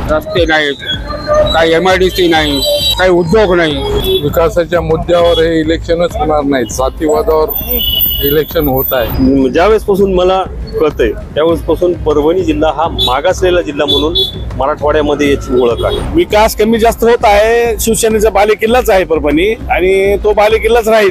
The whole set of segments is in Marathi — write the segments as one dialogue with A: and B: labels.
A: रस्ते नाहीत, काही MIDC नाही, काही उद्योग नाही।
B: विकासाच्या मुद्द्यावर हे इलेक्शनच होणार नाही, जातीवादावर इलेक्शन होत आहे।
C: ज्यावेळेसपासून मला कळतंय त्यावेळेसपासून परभणी जिल्हा हा मागासलेला जिल्हा म्हणून मराठवाड्यामध्ये याची ओळख आहे।
D: विकास कमी जास्त होत आहे, शिवसेनेचा बालेकिल्लाच आहे परभणी आणि तो बालेकिल्लाच राहील।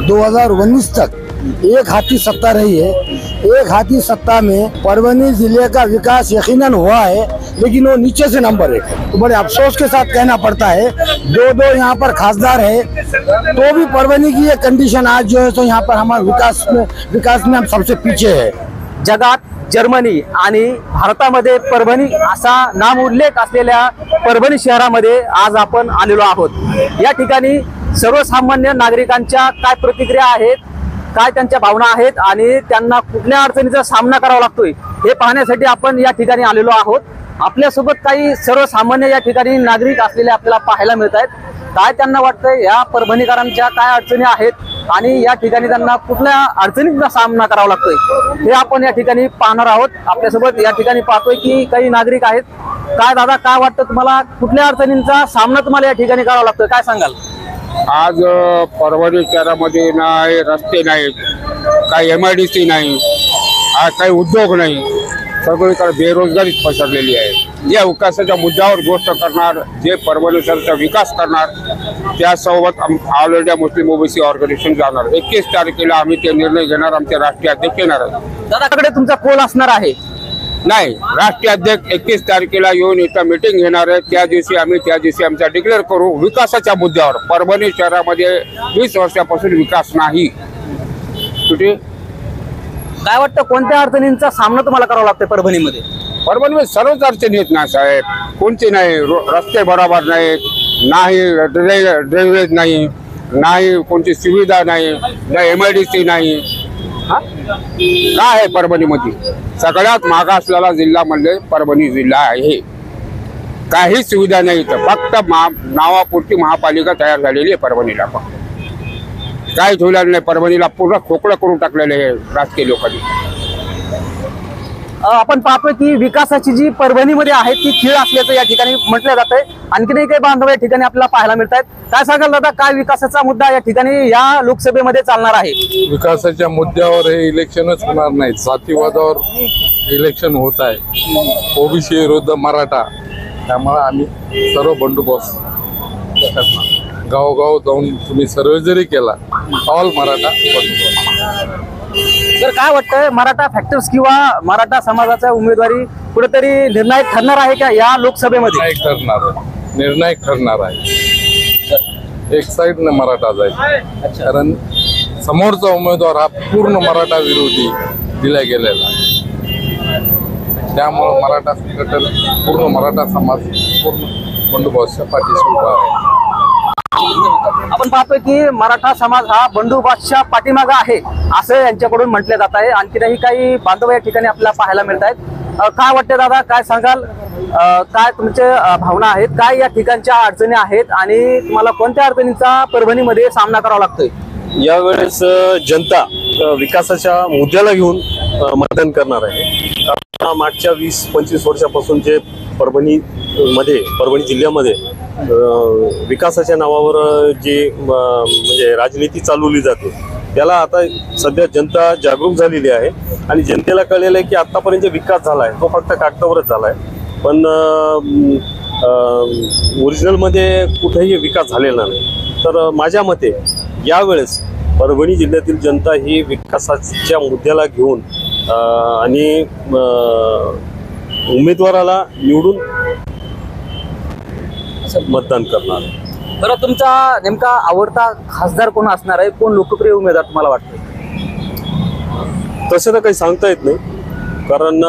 E: 2019 तक एक हाथी सत्ता रही है। एक हाथी सत्ता में परभनी जिले का विकास यकीनन हुआ है, लेकिन वो नीचे से नंबर 1 है। तो बड़े अफसोस के साथ कहना पड़ता है, दो यहाँ पर खासदार है तो भी परभनी की ये कंडीशन आज जो है तो यहाँ पर हमारे विकास में हम सबसे पीछे है।
F: जगात जर्मनी आणि भारतामध्ये परभणी असा नाम उल्लेख असलेल्या परभणी शहरामध्ये आज आपण आलेलो आहोत। या ठिकाणी सर्वसामान्य नागरिकांच्या काय प्रतिक्रिया आहेत, काय त्यांच्या भावना आहेत आणि त्यांना कुठल्या अडचणीचा सामना करावा लागतोय हे पाहण्यासाठी आपण या ठिकाणी आलेलो आहोत। आपल्यासोबत काही सर्वसामान्य या ठिकाणी नागरिक असलेले आपल्याला पाहायला मिळत आहेत। काय त्यांना वाटतंय, या परभणीकरांच्या काय अडचणी आहेत आणि या ठिकाणी त्यांना कुठल्या अडचणींचा सामना करावा लागतोय हे आपण या ठिकाणी पाहणार आहोत। आपल्यासोबत या ठिकाणी पाहतोय की काही नागरिक आहेत। काय दादा, काय वाटतं तुम्हाला, कुठल्या अडचणींचा सामना तुम्हाला या ठिकाणी करावा लागतोय, काय सांगाल?
A: आज परभणी शहरामध्ये नाही रस्ते नाहीत, काही MIDC नाही, काही उद्योग नाही, सगळीकडे बेरोजगारी पसरलेली आहे। या विकासाच्या मुद्द्यावर गोष्ट करणार, जे परभणी शहराचा विकास करणार त्यासोबत all India Muslim OBC organisation जाणार। 21 तारखेला आम्ही ते निर्णय घेणार, आमचे राष्ट्रीय अध्यक्ष येणार आहेत।
F: दादाकडे तुमचा कोल असणार आहे?
A: नाही, राष्ट्रीय अध्यक्ष 21 तारखेला येऊन इथं मीटिंग घेणार आहे। त्या दिवशी आमचा डिक्लेअर करू विकासाच्या मुद्द्यावर। परभणी शहरामध्ये 20 वर्षापासून विकास नाही। कुठे
F: काय वाटतं, कोणत्या अडचणींचा सामना तुम्हाला करावा लागतोय परभणीमध्ये?
A: परभणीमध्ये सर्वच अडचणी आहेत ना साहेब, कोणती नाही। रस्ते बरोबर नाहीत, नाही ड्रेनेज नाही, नाही कोणती सुविधा नाही, नाही MIDC नाही। काय आहे परभणीमध्ये? सगळ्यात मागासलेला जिल्हा म्हणजे परभणी जिल्हा आहे। काही सुविधा नाही, तर फक्त नावापुरती महापालिका तयार झालेली आहे परभणीला। काय ठेवलेलं नाही, परभणीला पूर्ण खोकळं करून टाकलेलं आहे राजकीय लोकांनी।
F: आपण पाहतोय की विकासाची जी परभणीमध्ये आहे ती खीळ असल्याचं या ठिकाणी म्हटलं जात आहे। आणखीनही काही बांधव या ठिकाणी आपल्याला पाहायला मिळत आहेत। काय सांगाल दादा, काय विकासाचा मुद्दा या ठिकाणी या लोकसभेमध्ये चालणार आहे?
B: विकासाच्या मुद्द्यावर हे इलेक्शनच होणार नाही, जातीवादावर इलेक्शन होत आहे। OBC विरुद्ध मराठा, त्यामुळे आम्ही सर्व बंदोबस्त करणार। गावोगाव जाऊन तुम्ही सर्वे जरी केला, ऑल मराठा बंदोबस्त।
F: तर काय वाटतंय, मराठा फॅक्टर्स किंवा मराठा समाजाचा उमेदवारी कुठेतरी निर्णायक ठरणार आहे का या लोकसभेमध्ये?
B: निर्णायक ठरणार आहे। एक साईडने मराठा जाईल, कारण समोरचा उमेदवार हा पूर्ण मराठा विरोधी दिला गेलेला आहे। त्यामुळे मराठा संघटन, पूर्ण मराठा समाज पूर्ण बंडोबस्तच्या पाठीशी उभा आहे।
F: आपण पाहतोय की मराठा समाज हा बंडोबस्तच्या पाठीमागे आहे असं यांच्याकडून म्हटले जात आहे। आणखीनही काही बांधव या ठिकाणी आपल्याला पाहायला मिळत आहेत। काय वाटते दादा, काय सांगाल, काय तुमचे भावना आहेत, काय या ठिकाणच्या अडचणी आहेत आणि तुम्हाला कोणत्या अडचणींचा परभणीमध्ये सामना करावा लागतोय?
C: यावेळेस जनता विकासाच्या मुद्द्याला घेऊन मतदान करणार आहे। मागच्या 20-25 वर्षापासून जे परभणी जिल्ह्यामध्ये विकासाच्या नावावर जे म्हणजे राजनीती चालवली जाते त्याला आता सध्या जनता जागरूक झालेली आहे आणि जनतेला कळलेलं आहे की आतापर्यंत जे विकास झाला आहे तो फक्त कागदावरच झाला आहे, पण ओरिजिनलमध्ये कुठेही विकास झालेला नाही। तर माझ्या मते यावेळेस परभणी जिल्ह्यातील जनता ही विकासाच्या मुद्द्याला घेऊन आणि उमेदवाराला निवडून मतदान करणार।
F: बरं, तुमचा नेमका आवडता खासदार कोण असणार आहे, कोण लोकप्रिय उमेदवार तुम्हाला वाटतं?
C: तसं तर काही सांगता येत नाही, कारण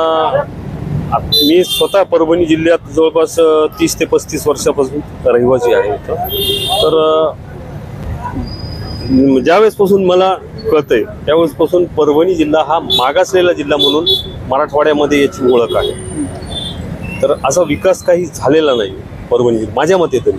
C: मी स्वतः परभणी जिल्ह्यात जवळपास 30 ते 35 वर्षापासून रहिवासी आहे। तर ज्यावेळेसपासून मला कळतंय त्यावेळेसपासून परभणी जिल्हा हा मागासलेला जिल्हा म्हणून मराठवाड्यामध्ये याची ओळख आहे। तर असा विकास काही झालेला नाही परभणी माझ्या मते तरी।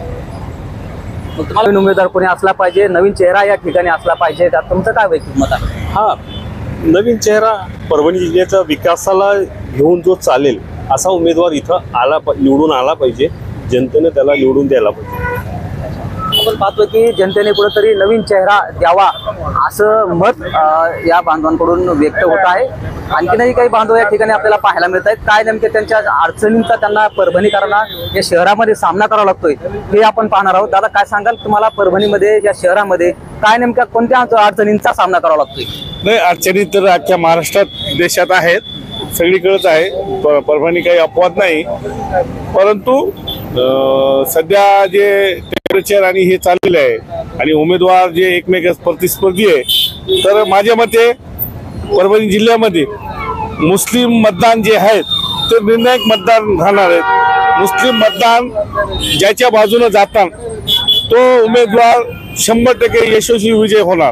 F: नवीन उमेदवार कोणी असला पाहिजे, नवीन चेहरा या ठिकाणी असला पाहिजे, त्यात तुमचं काय वैयक्तिक मत आहे?
C: हा, नवीन चेहरा परभणी जिल्ह्याच्या विकासाला घेऊन जो चालेल असा उमेदवार इथं निवडून आला पाहिजे, जनतेने त्याला निवडून द्यायला पाहिजे.
F: आपण पाहतो की जनतेने कुठेतरी नवीन चेहरा द्यावा असं मत या बांधवांकडून व्यक्त होत आहे. आणखीनही काही बांधव या ठिकाणी आपल्याला पाहायला मिळत आहेत. काय नेमके त्यांच्या अडचणींचा त्यांना परभणीकरांना या शहरामध्ये सामना करावा लागतोय हे आपण पाहणार आहोत. दादा, काय सांगाल, तुम्हाला परभणीमध्ये या शहरामध्ये काय नेमक्या कोणत्या अडचणींचा सामना करावा लागतोय?
D: नाही, अडचणी तर अख्ख्या महाराष्ट्रात देशात आहेत, सगळीकडेच आहे. परभणी काही अपवाद नाही. परंतु सध्या जे टेम्परेचर आणि हे चाललेलं आहे आणि उमेदवार जे एकमेक प्रतिस्पर्धी आहे, तर माझ्या मते परभणी जिल्ह्यामध्ये मुस्लिम मतदान जे आहेत ते निर्णायक मतदान राहणार आहेत. मुस्लिम मतदान ज्याच्या बाजूने जातात तो उमेदवार 100% यशस्वी विजय होणार.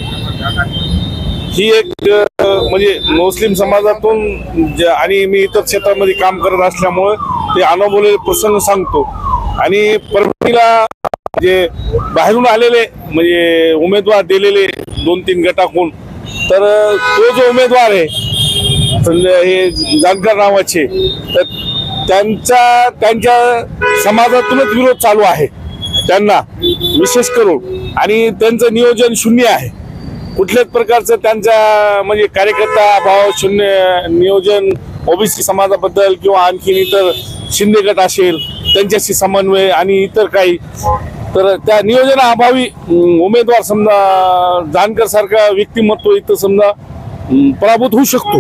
D: ही एक म्हणजे मुस्लिम समाजातून आणि मी इतर क्षेत्रामध्ये काम करत असल्यामुळे ते अनुभवलेले प्रसंग सांगतो. आणि परभणीला जे बाहेरून आलेले म्हणजे उमेदवार दिलेले 2-3 गटाकडून, तर तो जो उमेदवार आहे हे जानकर नावाचे, तर त्यांच्या समाजातूनच विरोध चालू आहे त्यांना विशेष करून. आणि त्यांचं नियोजन शून्य आहे. कुठल्याच प्रकारचं त्यांचा म्हणजे कार्यकर्ता भाव शून्य, नियोजन ओबीसी समाजाबद्दल किंवा आणखीन इतर शिंदे गट असेल त्यांच्याशी समन्वय आणि इतर काही, तर त्या नियोजनाअभावी उमेदवार समजा जानकर सारखा व्यक्तिमत्व इथं समजा पराभूत होऊ शकतो.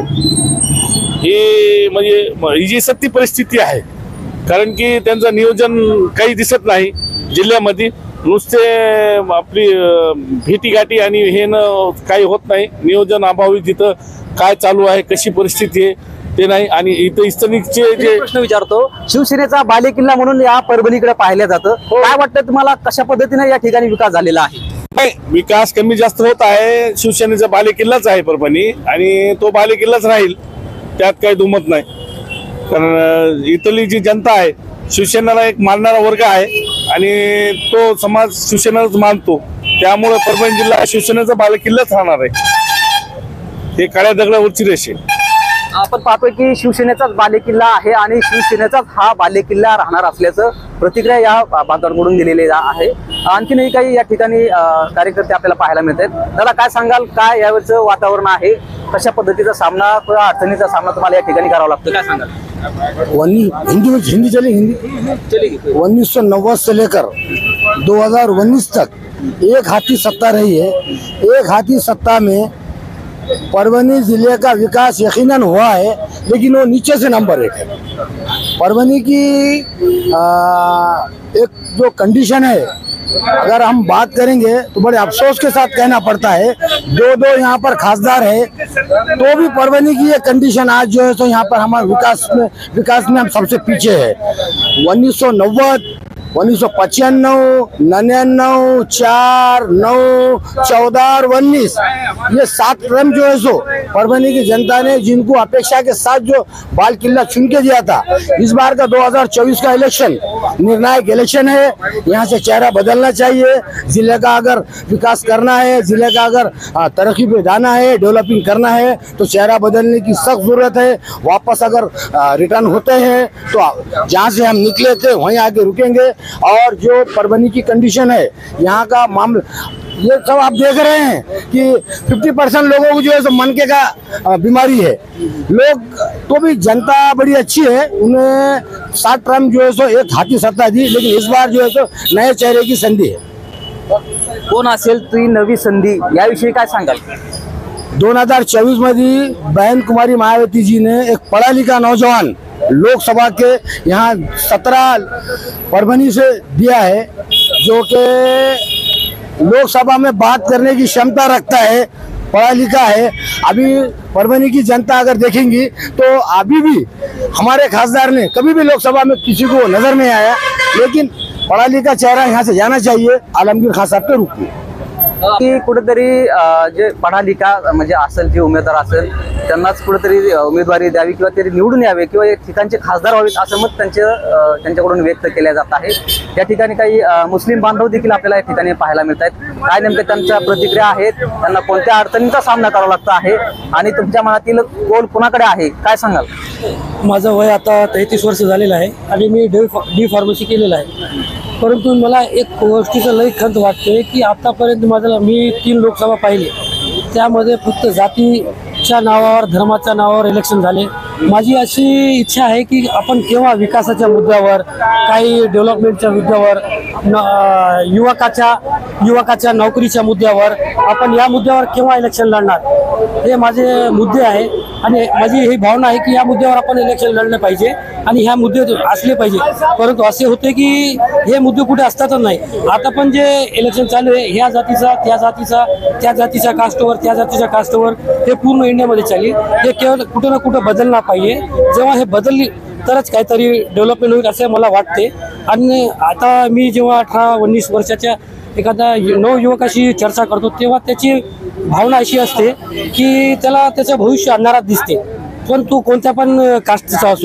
D: हे म्हणजे ही जी सत्य परिस्थिती आहे. कारण की त्यांचं नियोजन काही दिसत नाही जिल्ह्यामध्ये. नुसते आपली भेटीगाठी आणि हे काही होत नाही. नियोजन अभावी तिथं काय चालू आहे, कशी परिस्थिती आहे ते नाही. आणि इथं स्थानिकचे जे
F: प्रश्न विचारतो, शिवसेनेचा बालेकिल्ला म्हणून या परभणीकडे पाहिलं जातं. काय वाटतं तुम्हाला, कशा पद्धतीने या ठिकाणी विकास झालेला आहे?
D: नाही, विकास कमी जास्त होत आहे. शिवसेनेचा बालेकिल्लाच आहे परभणी आणि तो बालेकिल्लाच राहील, त्यात काही दुमत नाही. कारण इथली जी जनता आहे शिवसेनेला एक मानणारा वर्ग आहे आणि तो समाज शिवसेनेलाच मानतो. त्यामुळे परभणी जिल्हा शिवसेनेचा बालेकिल्लाच राहणार आहे. हे काळ्या दगडावरची रेष आहे.
F: आपण पाहतोय की शिवसेनेचाच बालेकिल्ला आहे आणि शिवसेनेचाच हा बालेकिल्ला राहणार असल्याचं प्रतिक्रिया या बांधवांकडून दिलेली आहे. आणखीनही काही या ठिकाणी कार्यकर्ते आपल्याला पाहायला मिळत आहेत. दादा, काय सांगाल, काय यावेळचं वातावरण आहे, कशा पद्धतीचा सामना किंवा अडचणीचा सामना तुम्हाला या ठिकाणी करावा लागतो, काय सांगाल?
E: हिंदी चलेगी, हिंदी
F: चलेगी.
E: 1990 से लेकर 2019 तक एक हाथी सत्ता रही है. एक हाथी सत्ता में परभनी जिले का विकास यकीनन हुआ है, लेकिन वो नीचे से नंबर 1 है. परभनी की एक जो कंडीशन है, अगर हम बात करेंगे तो बड़े अफसोस के साथ कहना पड़ता है, 2 यहाँ पर खासदार है तो भी परभनी की ये कंडीशन आज जो है तो यहाँ पर हमारे विकास में हम सबसे पीछे है. 1990, 1995, 99, 4, 9, 14 और 19 ये 7 टर्म जो है सो परभनी की जनता ने जिनको अपेक्षा के साथ जो बाल किला चुन के दिया था, इस बार का 2024 का इलेक्शन निर्णायक इलेक्शन है. यहाँ से चेहरा बदलना चाहिए. जिले का अगर विकास करना है, जिले का अगर तरक्की पे जाना है, डेवलपिंग करना है, तो चेहरा बदलने की सख्त जरूरत है. वापस अगर रिटर्न होते हैं तो जहाँ से हम निकले थे वहीं आके रुकेंगे. और जो परभनी की कंडीशन है, यहाँ का मामला, ये सब आप देख रहे हैं कि 50% लोगों को जो है सो मन के का बीमारी है. लोग तो भी जनता बड़ी अच्छी है, उन्हें 7 टर्म जो है सो एक हाथी सत्ता दी, लेकिन इस बार जो है सो नए चेहरे की संधि है.
F: कोण असेल ती नवी संधी, याविषयी काय सांगाल?
E: 2024 मध्ये बहन कुमारी मायावती जी ने एक पढ़ा लिखा नौजवान लोकसभा के यहाँ 17 परभनी से दिया है, जो कि लोकसभा में बात करने की क्षमता रखता है, पढ़ा लिखा है. अभी परभनी की जनता अगर देखेंगी तो अभी भी हमारे खासदार ने कभी भी लोकसभा में किसी को नजर नहीं आया, लेकिन पढ़ा लिखा चेहरा यहाँ से जाना चाहिए आलमगीर खान साहब के रूप में.
F: की कुठेतरी जे पढ़ा लिखा म्हणजे असेल, जे उमेदवार असेल त्यांनाच कुठेतरी उमेदवारी द्यावी किंवा ते निवडून यावे किंवा या ठिकाणचे खासदार व्हावेत असं मत त्यांच्याकडून व्यक्त केलं जात आहे। या ठिकाणी काही मुस्लिम बांधव देखील आपल्याला या ठिकाणी पाहायला मिळत आहेत। काय नेमके त्यांच्या प्रतिक्रिया आहेत, त्यांना कोणत्या अडचणींचा सामना करावा लागतो आहे आणि तुमच्या मनातील कौल कुणाकडे आहे काय सांगाल?
E: माझं वय आता 33 वर्ष झालेलं आहे आणि मी डी फार्मसी केलेलं आहे। परंतु मला एक गोष्टीचं लई खंत वाटते की आतापर्यंत मी 3 लोकसभा पाहिले, त्यामध्ये फक्त जातीच्या नावावर धर्माच्या नावावर इलेक्शन झाले। माझी अशी इच्छा आहे की आपण केव्हा विकासाच्या मुद्द्यावर, काही डेव्हलपमेंटच्या मुद्द्यावर, युवकाच्या नोकरीच्या मुद्द्यावर आपण या मुद्द्यावर केव्हा इलेक्शन लढणार, हे माझे मुद्दे आहे आणि माझी ही भावना आहे की या मुद्द्यावर आपण इलेक्शन लढलं पाहिजे आणि ह्या मुद्दे असले पाहिजे। परंतु असे होते की हे मुद्दे कुठे असतातच नाही। आता पण जे इलेक्शन चालू आहे ह्या जातीचा त्या जातीचा, त्या जातीच्या कास्टवर त्या जातीच्या कास्टवर, हे पूर्ण इंडियामध्ये चालेल। हे केवळ कुठं ना कुठं बदलणार पाहिजे। जेव्हा हे बदलली तरच काहीतरी डेव्हलपमेंट होईल असे मला वाटते। आणि आता मी जेव्हा 18-19 वर्षाच्या एखाद्या नवयुवकाशी चर्चा करतो तेव्हा त्याची भावना अशी असते की त्याला त्याचं भविष्य अंधारात दिसते, पण तो कोणत्या पण कास्टचा असो।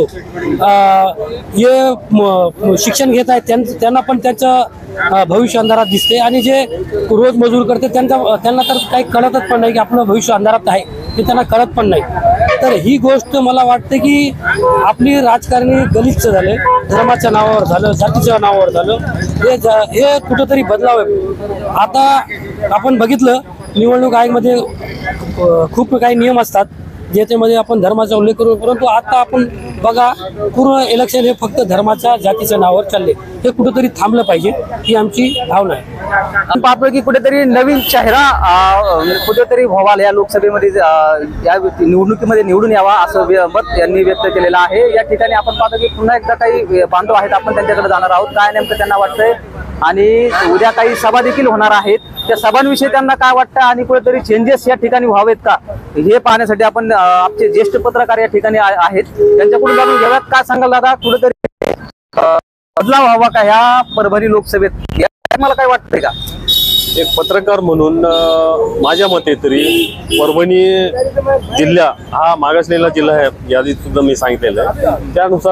E: हे शिक्षण घेत आहेत त्यांना पण त्याचं भविष्य अंधारात दिसते आणि जे रोज मजूर करते त्यांना तर काही कळतच पण नाही की आपलं भविष्य अंधारात आहे, हे त्यांना कळत पण नाही। तर ही गोष्ट मला वाटते की आपली राजकारणी गलिच्छ झाले, धर्माच्या नावावर झालं, जातीच्या नावावर झालं, हे कुठंतरी बदलावे। आता आपण बघितलं निवडणूक आयोगामध्ये खूप काही नियम असतात ज्याच्यामध्ये आपण धर्माचा उल्लेख करू, परंतु आता आपण बघा पूर्ण इलेक्शन हे फक्त धर्माच्या जातीच्या नावावर चालले, हे कुठेतरी थांबलं पाहिजे ही आमची भावना आहे।
F: आपण पाहतोय की कुठेतरी नवीन चेहरा कुठेतरी व्हावा या लोकसभेमध्ये या निवडणुकीमध्ये निवडून यावा असं मत यांनी व्यक्त केलेलं आहे। या ठिकाणी आपण पाहतो की पुन्हा एकदा काही बांधव आहेत, आपण त्यांच्याकडे जाणार आहोत काय नेमकं त्यांना वाटतंय आणि उद्या काही सभा देखील होणार आहेत, त्या सभांविषयी त्यांना काय वाटतं आणि कुठेतरी चेंजेस या ठिकाणी व्हावेत का हे पाहण्यासाठी आपण आमचे ज्येष्ठ पत्रकार या ठिकाणी आहेत, त्यांच्याकडून जाणून घेऊयात। काय सांगाल दादा, कुठेतरी बदलाव व्हावा का ह्या परभणी लोकसभेत, मला काय वाटतंय का?
C: एक पत्रकार म्हणून माझ्या मते तरी परभणी जिल्हा हा मागासलेला जिल्हा आहे, यादीत सुद्धा मी सांगितलेलं आहे। त्यानुसार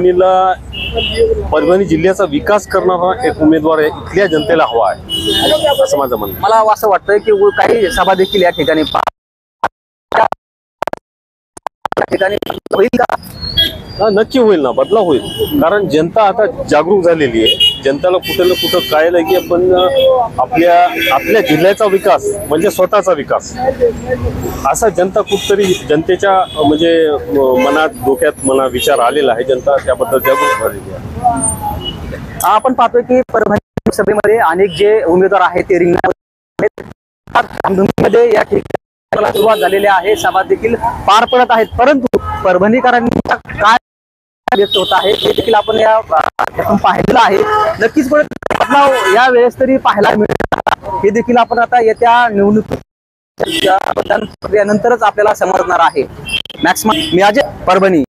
C: परभणी जिल्ह्याचा विकास करणारा एक उमेदवार इथल्या जनतेला हवा आहे असं माझं म्हणणं।
F: मला असं वाटतंय की काही सभा देखील या ठिकाणी होईल का?
C: नक्की होईल ना, बदलाव होईल, कारण जनता आता जागरूक झालेली आहे। जनताला कुठं ना कुठं कळलं की आपण आपल्या जिल्ह्याचा विकास म्हणजे स्वतःचा विकास असा जनता कुठतरी जनतेच्या म्हणजे मनात डोक्यात विचार आलेला आहे। जनता त्याबद्दल जागरूक झालेली आहे।
F: आपण पाहतोय की परभणी सभेमध्ये अनेक जे उमेदवार आहेत ते रिंगणामध्ये या ठिकाणी सुरुवात झालेली आहे, सभा देखील पार पडत आहेत, परंतु परभणीकरांचा काय व्यक्त होत आहे हे देखील आपण यातून पाहिलेलं आहे। नक्कीच बदलाव या वेळेस तरी पाहायला मिळेल, हे देखील आपण आता येत्या निवडणुकीच्या नंतरच आपल्याला समजणार आहे। मॅक्सिमम मी अजय, परभणी।